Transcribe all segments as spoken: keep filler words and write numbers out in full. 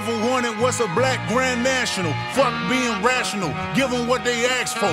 never wanted what's a black grand national. Fuck being rational, give them what they ask for.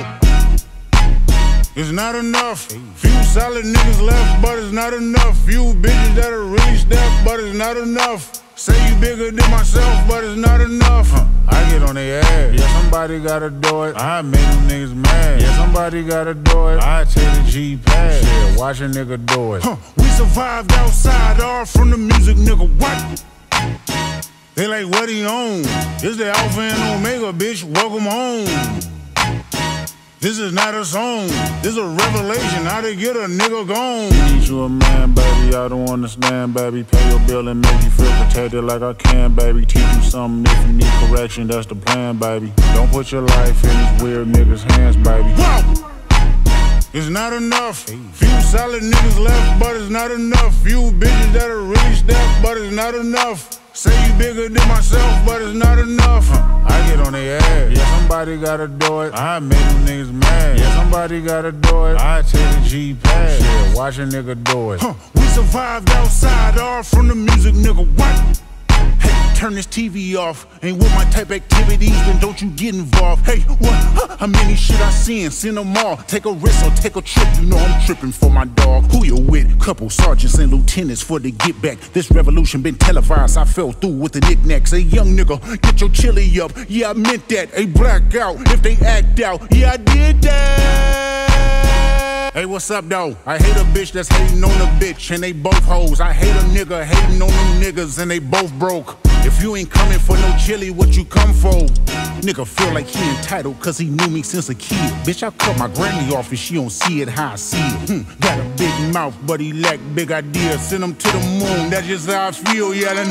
It's not enough. Few solid niggas left, but it's not enough. Few bitches that'll really step, but it's not enough. Say you bigger than myself, but it's not enough. Huh. I get on their ass. Yeah, somebody gotta do it. I make them niggas mad. Yeah, somebody gotta do it. I take the G pad. Yeah, watch a nigga do it. Huh. We survived outside, all from the music, nigga. What? They like, what he on? This the Alpha and Omega, bitch. Welcome home. This is not a song, this is a revelation, how to get a nigga gone. Need you a man, baby, I don't understand, baby. Pay your bill and make you feel protected like I can, baby. Teach you something if you need correction, that's the plan, baby. Don't put your life in these weird niggas' hands, baby. Whoa! It's not enough. Few solid niggas left, but it's not enough. Few bitches that'll really step, but it's not enough. Say you bigger than myself, but it's not enough. Huh. I get on their ass. Yeah, somebody gotta do it. I make them niggas mad. Yeah, somebody gotta do it. I take the G pad. Yeah, watch a nigga do it. Huh. We survived outside, all from the music, nigga. What? Hey, turn this T V off. Ain't with my type activities, then don't you get involved. Hey, what? Huh? How many shit I seen? Seen them all. Take a risk or take a trip. You know I'm tripping for my dog. Who you with? Couple sergeants and lieutenants for the get back. This revolution been televised. I fell through with the knickknacks. Hey, young nigga, get your chili up. Yeah, I meant that. Hey, black out if they act out. Yeah, I did that. Hey, what's up, though? I hate a bitch that's hating on a bitch, and they both hoes. I hate a nigga hating on them niggas, and they both broke. If you ain't coming for no chili, what you come for? Nigga feel like he entitled, cause he knew me since a kid. Bitch, I cut my granny off and she don't see it how I see it. Hmm. Got a big mouth, but he lack big ideas. Send him to the moon, that's just how I feel yelling.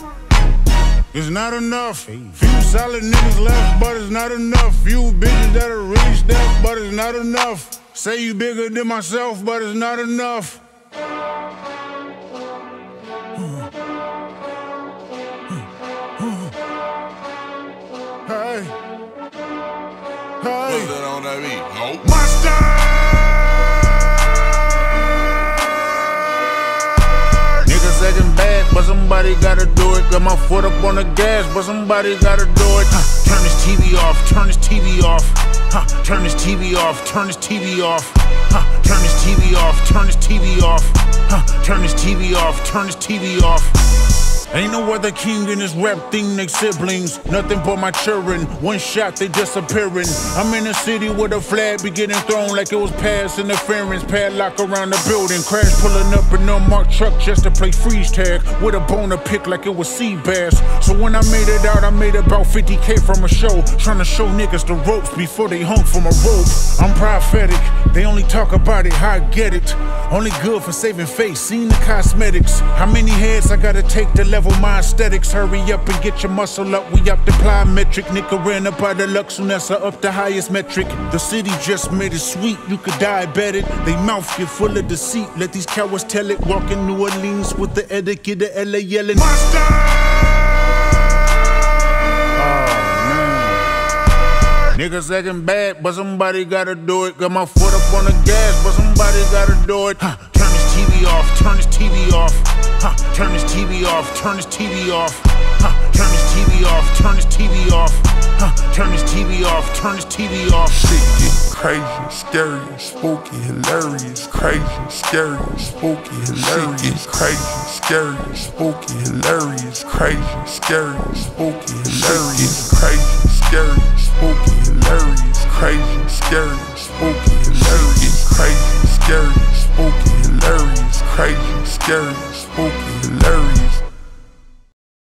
It's not enough. Few solid niggas left, but it's not enough. Few bitches that'll really step, but it's not enough. Say you bigger than myself, but it's not enough. Hey, hey, what's that on that beat? No. Monster! Niggas acting bad, but somebody gotta do it. Got my foot up on the gas, but somebody gotta do it. Huh. Turn this T V off, turn this T V off. Huh. Turn this T V off, turn this T V off. Huh. Turn this T V off, turn this T V off. Huh. Turn this T V off, turn this T V off. Ain't no other king in this rap thing, they siblings. Nothing but my children, one shot they disappearing. I'm in a city where the flag be getting thrown like it was past interference. Padlock around the building, crash pulling up an unmarked truck just to play freeze tag. With a bone to pick like it was sea bass. So when I made it out, I made about fifty K from a show. Trying to show niggas the ropes before they hung from a rope. I'm prophetic, they only talk about it, how I get it. Only good for saving face, seen the cosmetics. How many heads I gotta take to level my aesthetics? Hurry up and get your muscle up, we up the plyometric. Nigga ran up out of Lux, Unessa up the highest metric. The city just made it sweet, you could diabetic. They mouth get full of deceit, let these cowards tell it. Walk in New Orleans with the etiquette of L A yelling Monster! Niggas acting bad, but somebody gotta do it. Got my foot up on the gas, but somebody gotta do it. Huh. Turn this T V off, turn this T V off. Huh. Turn this T V off, turn this T V off. Huh. Turn this T V off, turn this T V off. Huh. Turn this T V off, turn this T V off. Shit get crazy, scary, spooky, hilarious. Crazy, scary, spooky, hilarious. Shit get crazy, scary, spooky, hilarious. Crazy, scary, spooky, hilarious. Crazy, scary, spooky, hilarious. Crazy, scary, spooky, hilarious. Crazy, scary, spooky, hilarious. Crazy, scary, spooky, hilarious.